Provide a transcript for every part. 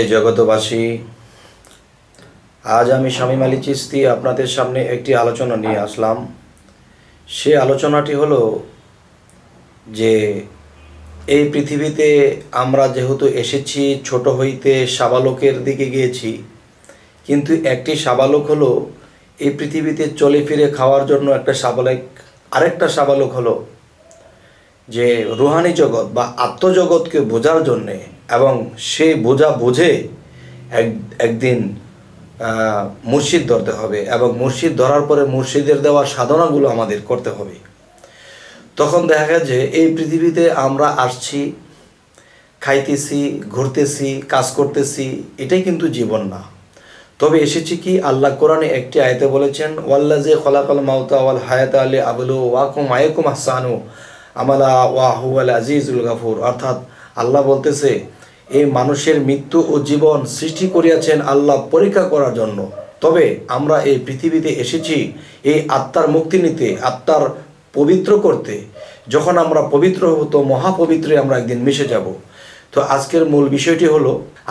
জগতবাসী, আজ আমি শামীম আলী চিশতি আপনাদের সামনে একটি আলোচনা নিয়ে আসলাম। সে আলোচনাটি হলো যে এই পৃথিবীতে আমরা যেহেতু এসেছি ছোট হইতে সাবালকের দিকে গিয়েছি, কিন্তু একটি সাবালক হলো এই পৃথিবীতে চলে ফিরে খাওয়ার জন্য একটা সাবালক, আরেকটা সাবালক হলো যে রুহানি জগৎ বা আত্মজগৎকে বোঝার জন্যে, এবং সে বুঝে একদিন মুর্শিদ ধরতে হবে, এবং মুর্শিদ ধরার পরে মুর্শিদের দেওয়া সাধনাগুলো আমাদের করতে হবে। তখন দেখা যায় যে এই পৃথিবীতে আমরা আসছি, খাইতেছি, ঘুরতেছি, কাজ করতেছি, এটাই কিন্তু জীবন না। তবে এসেছি কি, আল্লাহ কোরআনে একটি আয়াতে বলেছেন, ওয়াল্লাযী খলাকাল মাউতা ওয়াল হায়াতা লিয়াবলুওয়াকুম আইয়ুকুম আহসানু আমালা ওয়া হুয়াল আজিজুল গাফুর। অর্থাৎ আল্লাহ বলতেছে, এই মানুষের মৃত্যু ও জীবন সৃষ্টি করিয়াছেন আল্লাহ পরীক্ষা করার জন্য। তবে আমরা এই পৃথিবীতে এসেছি এই আত্মার মুক্তি নিতে, আত্মার পবিত্র করতে। যখন আমরা পবিত্র হব তো মহাপবিত্রে আমরা একদিন মিশে যাব। তো আজকের মূল বিষয়টি হলো,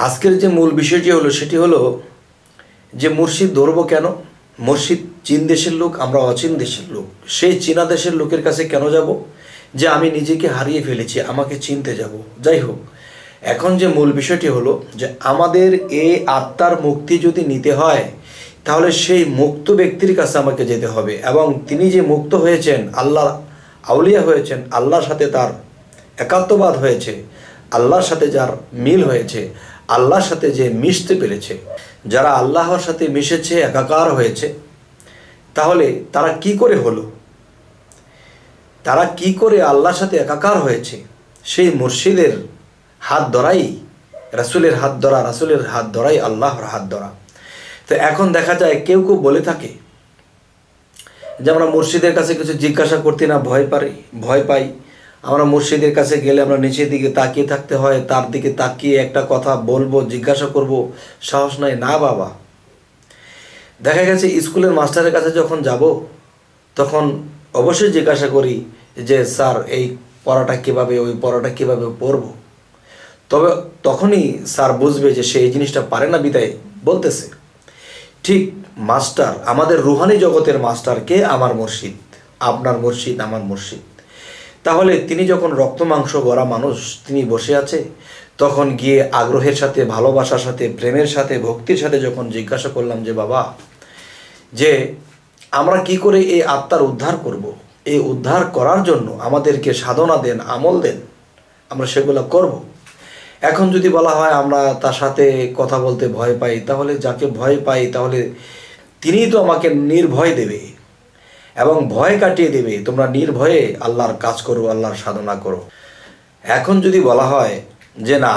সেটি হলো যে মুর্শিদ ধরব কেন? মুর্শিদ চীন দেশের লোক, আমরা অচীন দেশের লোক। সেই চীনা দেশের লোকের কাছে কেন যাব? যে আমি নিজেকে হারিয়ে ফেলেছি, আমাকে চিনতে যাব। যাই হোক, এখন যে মূল বিষয়টি হলো যে আমাদের এই আত্মার মুক্তি যদি নিতে হয়, তাহলে সেই মুক্ত ব্যক্তির কাছে আমাকে যেতে হবে, এবং তিনি যে মুক্ত হয়েছেন, আল্লাহর আউলিয়া হয়েছেন, আল্লাহর সাথে তার একাত্মবাদ হয়েছে, আল্লাহর সাথে যার মিল হয়েছে, আল্লাহর সাথে যে মিশতে পেরেছে, যারা আল্লাহর সাথে মিশেছে, একাকার হয়েছে, তাহলে তারা কি করে হলো? তারা কি করে আল্লাহর সাথে একাকার হয়েছে? সেই মুর্শিদের হাত ধরাই রাসূলের হাত ধরা, রাসূলের হাত ধরাই আল্লাহর হাত ধরা। তো এখন দেখা যায় কেউ কেউ বলে থাকে যে আমরা মুর্শিদের কাছে কিছু জিজ্ঞাসা করতে না ভয় পাই। আমরা মুর্শিদের কাছে গেলে আমরা নিচের দিকে তাকিয়ে থাকতে হয়, তার দিকে তাকিয়ে একটা কথা বলবো, জিজ্ঞাসা করব, সাহস নাই। না বাবা, দেখা গেছে স্কুলের মাস্টারের কাছে যখন যাব, তখন অবশ্যই জিজ্ঞাসা করি যে স্যার এই পড়াটা কীভাবে, ওই পড়াটা কীভাবে পড়ব। তবে তখনই স্যার বুঝবে যে সে এই জিনিসটা পারে না, বিদায় বলতেছে। ঠিক মাস্টার, আমাদের রুহানি জগতের মাস্টার কে? আমার মুর্শিদ, আপনার মুর্শিদ, আমার মুর্শিদ। তাহলে তিনি যখন রক্ত মাংস গড়া মানুষ, তিনি বসে আছে, তখন গিয়ে আগ্রহের সাথে, ভালোবাসার সাথে, প্রেমের সাথে, ভক্তির সাথে যখন জিজ্ঞাসা করলাম যে বাবা, যে আমরা কি করে এই আত্মার উদ্ধার করব, এই উদ্ধার করার জন্য আমাদেরকে সাধনা দেন, আমল দেন, আমরা সেগুলো করব। এখন যদি বলা হয় আমরা তার সাথে কথা বলতে ভয় পাই, তাহলে যাকে ভয় পাই, তাহলে তিনিই তো আমাকে নির্ভয় দেবে এবং ভয় কাটিয়ে দেবে। তোমরা নির্ভয়ে আল্লাহর কাজ করো, আল্লাহর সাধনা করো। এখন যদি বলা হয় যে না,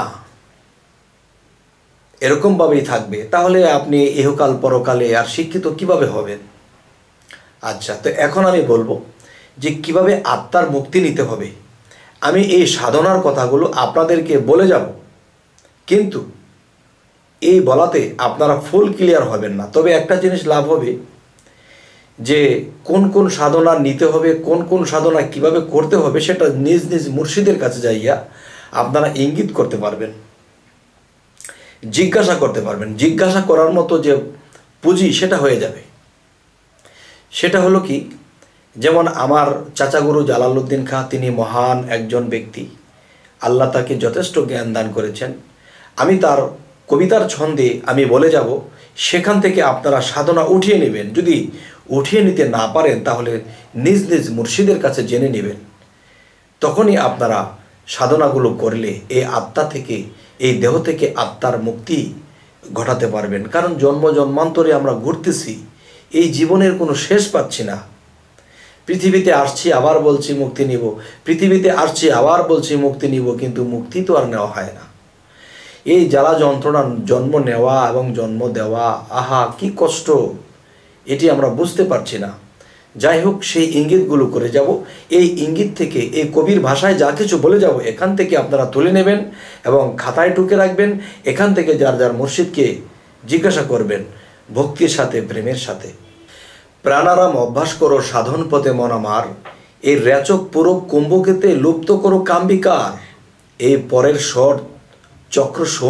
এরকমভাবেই থাকবে, তাহলে আপনি ইহকাল পরকালে আর শিক্ষিত কিভাবে হবেন? আচ্ছা, তো এখন আমি বলবো যে কিভাবে আত্মার মুক্তি নিতে হবে। আমি এই সাধনার কথাগুলো আপনাদেরকে বলে যাব, কিন্তু এই বলাতে আপনারা ফুল ক্লিয়ার হবেন না। তবে একটা জিনিস লাভ হবে যে কোন কোন সাধনা নিতে হবে, কোন কোন সাধনা কিভাবে করতে হবে, সেটা নিজ নিজ মুর্শিদের কাছে যাইয়া আপনারা ইঙ্গিত করতে পারবেন, জিজ্ঞাসা করতে পারবেন। জিজ্ঞাসা করার মতো যে পুঁজি, সেটা হয়ে যাবে। সেটা হলো কি, যেমন আমার চাচাগুরু জালালউদ্দিন খাঁ, তিনি মহান একজন ব্যক্তি, আল্লাহ তাকে যথেষ্ট জ্ঞান দান করেছেন। আমি তার কবিতার ছন্দে আমি বলে যাব, সেখান থেকে আপনারা সাধনা উঠিয়ে নেবেন। যদি উঠিয়ে নিতে না পারেন, তাহলে নিজ নিজ মুর্শিদের কাছে জেনে নেবেন। তখনই আপনারা সাধনাগুলো করলে এই আত্মা থেকে, এই দেহ থেকে আত্মার মুক্তি ঘটাতে পারবেন। কারণ জন্ম জন্মান্তরে আমরা ঘুরতেছি, এই জীবনের কোনো শেষ পাচ্ছি না। পৃথিবীতে আসছি, আবার বলছি মুক্তি নিব, পৃথিবীতে আসছি, আবার বলছি মুক্তি নিব, কিন্তু মুক্তি তো আর নেওয়া হয় না। এই জ্বালা যন্ত্রণা, জন্ম নেওয়া এবং জন্ম দেওয়া, আহা কি কষ্ট, এটি আমরা বুঝতে পারছি না। যাই হোক, সেই ইঙ্গিতগুলো করে যাব। এই ইঙ্গিত থেকে, এই কবির ভাষায় যা কিছু বলে যাব, এখান থেকে আপনারা তুলে নেবেন এবং খাতায় টুকে রাখবেন। এখান থেকে যার যার মুর্শিদকে জিজ্ঞাসা করবেন, ভক্তির সাথে, প্রেমের সাথে। প্রাণারাম অভ্যাস করো সাধন পথে মন আমার, এই রেচক পুরো কুম্ভকেতে লুপ্ত করো কাম্বিকার। এই পরের স্বর চক্র শোন,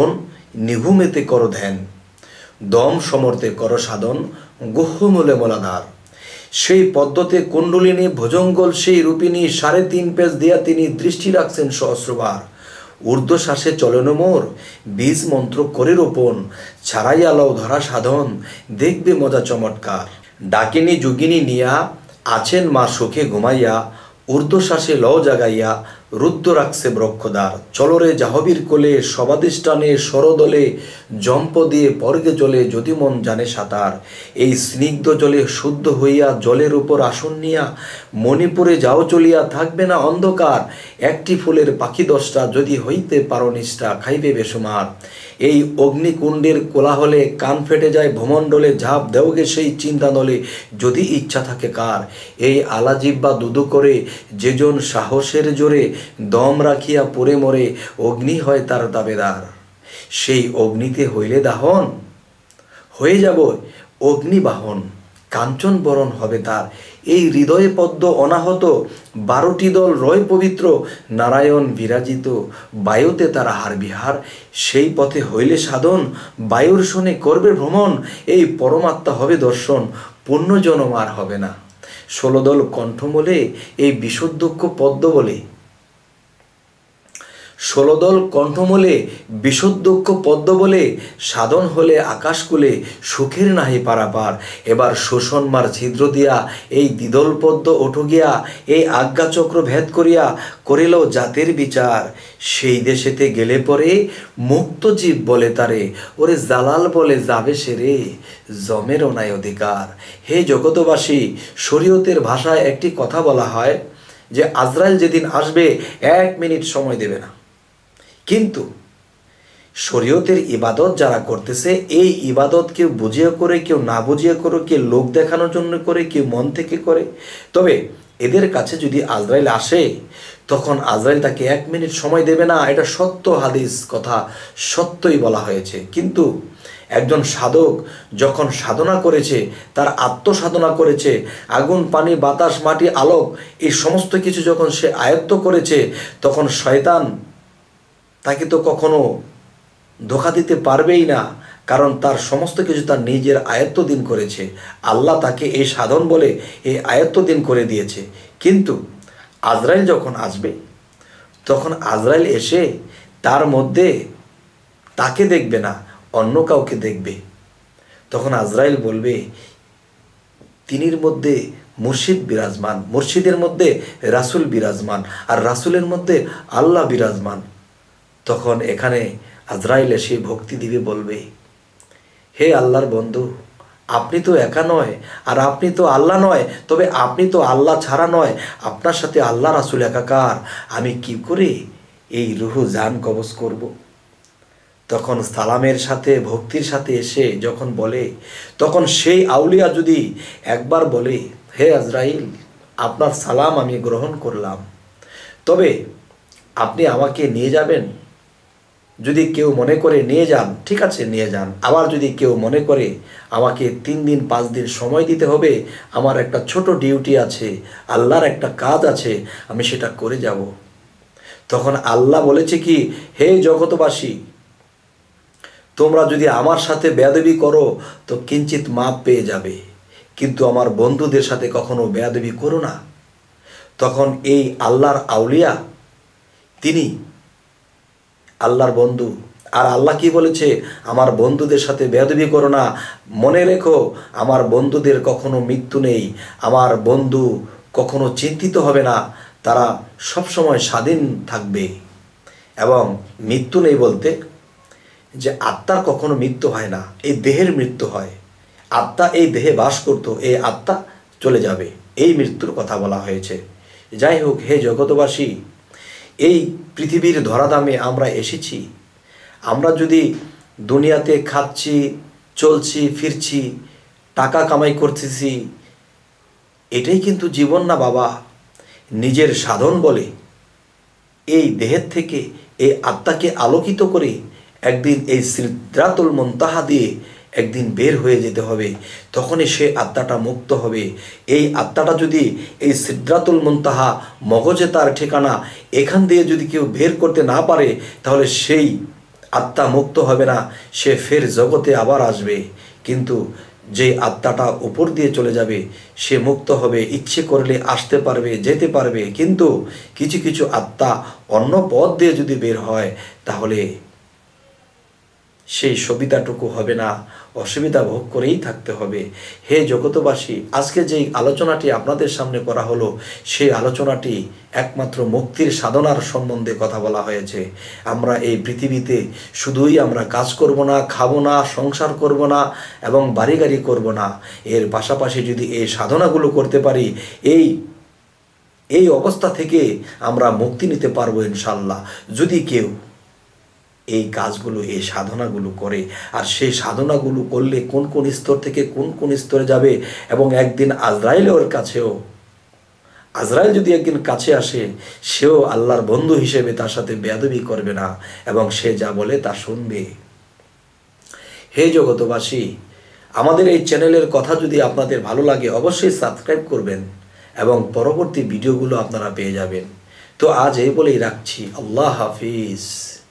নিঘুমেতে কর ধ্যান, দম সমর্থে কর সাধন, গুহ্যমূলে মলাধার। সেই পদ্মতে কুণ্ডলিনী ভুজঙ্গল সেই রূপিণী, 3.5 পেজ দিয়া তিনি দৃষ্টি রাখছেন সহস্রবার। ঊর্ধ্বশ্বাসে চলন মোর, বীজ মন্ত্র করে রোপণ, ছাড়াইয়া লও ধরা সাধন, দেখবে মজা চমৎকার। ডাকিনী যোগিনী নিয়া আছেন মা সুখে ঘুমাইয়া, ঊর্ধ্বশ্বাসে লও জাগাইয়া, রুদ্র রাখছে ব্রক্ষদ্বার। চলরে জাহবীর কোলে, সবাদিষ্ঠানে সরদলে, জম্প দিয়ে পর্গে জলে, যদি মন জানে সাঁতার। এই স্নিগ্ধ জলে শুদ্ধ হইয়া, জলের উপর আসন নিয়া, মণিপুরে যাও চলিয়া, থাকবে না অন্ধকার। একটি ফুলের পাখি 10টা, যদি হইতে পারো নিষ্ঠা, খাইবে বেসুমার। এই অগ্নিকুণ্ডের কোলাহলে কান ফেটে যায় ভূমণ্ডলে, ঝাঁপ দেওগে সেই চিন্তানলে, যদি ইচ্ছা থাকে কার। এই আলাজিব্বা দুদু করে, যেজন সাহসের জোরে, দম রাখিয়া পড়ে মরে, অগ্নি হয় তার দাবেদার। সেই অগ্নিতে হইলে দাহন, হয়ে যাব অগ্নিবাহন, কাঞ্চন বরণ হবে তার। এই হৃদয়ে পদ্ম অনাহত, 12টি দল রয় পবিত্র, নারায়ণ বিরাজিত, বায়ুতে তার হার বিহার। সেই পথে হইলে সাধন, বায়ুর শোনে করবে ভ্রমণ, এই পরমাত্মা হবে দর্শন, পুণ্যজনম আর হবে না। 16 দল কণ্ঠ বলে, এই বিশুদ্ধক্ষ পদ্ম বলে, 16 দল কণ্ঠমূলে, বিশুদ্ধক্ষ পদ্ম বলে, সাধন হলে আকাশকুলে, সুখের নাহি পারাপার। এবার শোষণ মার ছিদ্র দিয়া, এই দ্বিদল পদ্ম ওঠো গিয়া, এই আজ্ঞাচক্র ভেদ করিয়া, করিল জাতের বিচার। সেই দেশেতে গেলে পরে, মুক্ত জীব বলে তারে, ওরে জালাল বলে যাবে সেরে, জমেরও নাই অধিকার। হে জগতবাসী, শরীয়তের ভাষায় একটি কথা বলা হয় যে আজরাইল যেদিন আসবে 1 মিনিট সময় দেবে না। কিন্তু শরীয়তের ইবাদত যারা করতেছে, এই ইবাদত কেউ বুঝিয়ে করে, কেউ না বুঝিয়ে করে, কেউ লোক দেখানোর জন্য করে, কেউ মন থেকে করে। তবে এদের কাছে যদি আজরাইল আসে, তখন আজরাইল তাকে 1 মিনিট সময় দেবে না। এটা সত্য হাদিস কথা, সত্যই বলা হয়েছে। কিন্তু একজন সাধক যখন সাধনা করেছে, তার আত্মসাধনা করেছে, আগুন পানি বাতাস মাটি আলোক এই সমস্ত কিছু যখন সে আয়ত্ত করেছে, তখন শয়তান তাকে তো কখনো ধোঁকা দিতে পারবেই না, কারণ তার সমস্ত কিছু তার নিজের আয়ত্তদিন করেছে। আল্লাহ তাকে এই সাধন বলে এই আয়ত্তদিন করে দিয়েছে। কিন্তু আজরাইল যখন আসবে, তখন আজরাইল এসে তার মধ্যে তাকে দেখবে না, অন্য কাউকে দেখবে। তখন আজরাইল বলবে, তিনির মধ্যে মুর্শিদ বিরাজমান, মুর্শিদের মধ্যে রাসূল বিরাজমান, আর রাসূলের মধ্যে আল্লাহ বিরাজমান। তখন এখানে আজরাইল এসে ভক্তি দিবে, বলবে, হে আল্লাহর বন্ধু, আপনি তো একা নয়, আর আপনি তো আল্লাহ নয়, তবে আপনি তো আল্লাহ ছাড়া নয়, আপনার সাথে আল্লাহ রাসূল একাকার। আমি কি করে এই রুহু জান কবজ করব? তখন সালামের সাথে ভক্তির সাথে এসে যখন বলে, তখন সেই আউলিয়া যদি একবার বলে, হে আজরাইল, আপনার সালাম আমি গ্রহণ করলাম, তবে আপনি আমাকে নিয়ে যাবেন। যদি কেউ মনে করে নিয়ে যান, ঠিক আছে নিয়ে যান। আবার যদি কেউ মনে করে আমাকে 3 দিন 5 দিন সময় দিতে হবে, আমার একটা ছোট ডিউটি আছে, আল্লাহর একটা কাজ আছে, আমি সেটা করে যাব। তখন আল্লাহ বলেছে কি, হে জগতবাসী, তোমরা যদি আমার সাথে বেয়াদবি করো তো কিঞ্চিত মাপ পেয়ে যাবে, কিন্তু আমার বন্ধুদের সাথে কখনো বেয়াদবি করো না। তখন এই আল্লাহর আউলিয়া, তিনি আল্লাহর বন্ধু। আর আল্লাহ কি বলেছে, আমার বন্ধুদের সাথে বেয়াদবি করো না। মনে রেখো, আমার বন্ধুদের কখনো মৃত্যু নেই, আমার বন্ধু কখনো চিন্তিত হবে না, তারা সবসময় স্বাধীন থাকবে। এবং মৃত্যু নেই বলতে যে আত্মার কখনো মৃত্যু হয় না, এই দেহের মৃত্যু হয়। আত্মা এই দেহে বাস করতো, এই আত্মা চলে যাবে, এই মৃত্যুর কথা বলা হয়েছে। যাই হোক, হে জগতবাসী, এই পৃথিবীর ধরাধামে আমরা এসেছি। আমরা যদি দুনিয়াতে খাচ্ছি, চলছি, ফিরছি, টাকা কামাই করতেছি, এটাই কিন্তু জীবন না বাবা। নিজের সাধন বলে এই দেহের থেকে এই আত্মাকে আলোকিত করে একদিন এই সিদরাতুল মুনতাহা দিয়ে একদিন বের হয়ে যেতে হবে, তখনই সে আত্মাটা মুক্ত হবে। এই আত্মাটা যদি এই সিদরাতুল মুনতাহা মগজে তার ঠিকানা, এখান দিয়ে যদি কেউ বের করতে না পারে, তাহলে সেই আত্মা মুক্ত হবে না, সে ফের জগতে আবার আসবে। কিন্তু যে আত্মাটা উপর দিয়ে চলে যাবে সে মুক্ত হবে, ইচ্ছে করলে আসতে পারবে, যেতে পারবে। কিন্তু কিছু কিছু আত্মা অন্য পথ দিয়ে যদি বের হয় তাহলে সেই সুবিধাটুকু হবে না, অসুবিধা ভোগ করেই থাকতে হবে। হে জগতবাসী, আজকে যেই আলোচনাটি আপনাদের সামনে করা হলো সেই আলোচনাটি একমাত্র মুক্তির সাধনার সম্বন্ধে কথা বলা হয়েছে। আমরা এই পৃথিবীতে শুধুই আমরা কাজ করব না, খাবো না, সংসার করব না এবং বাড়ি গাড়ি করবো না, এর পাশাপাশি যদি এই সাধনাগুলো করতে পারি, এই অবস্থা থেকে আমরা মুক্তি নিতে পারবো ইনশাল্লাহ। যদি কেউ এই কাজগুলো, এই সাধনাগুলো করে, আর সেই সাধনাগুলো করলে কোন কোন স্তর থেকে কোন কোন স্তরে যাবে, এবং একদিন আজরাইল যদি একদিন কাছে আসে, সেও আল্লাহর বন্ধু হিসেবে তার সাথে বেয়াদবি করবে না এবং সে যা বলে তা শুনবে। হে জগতবাসী, আমাদের এই চ্যানেলের কথা যদি আপনাদের ভালো লাগে অবশ্যই সাবস্ক্রাইব করবেন এবং পরবর্তী ভিডিওগুলো আপনারা পেয়ে যাবেন। তো আজ এই বলেই রাখছি, আল্লাহ হাফিজ।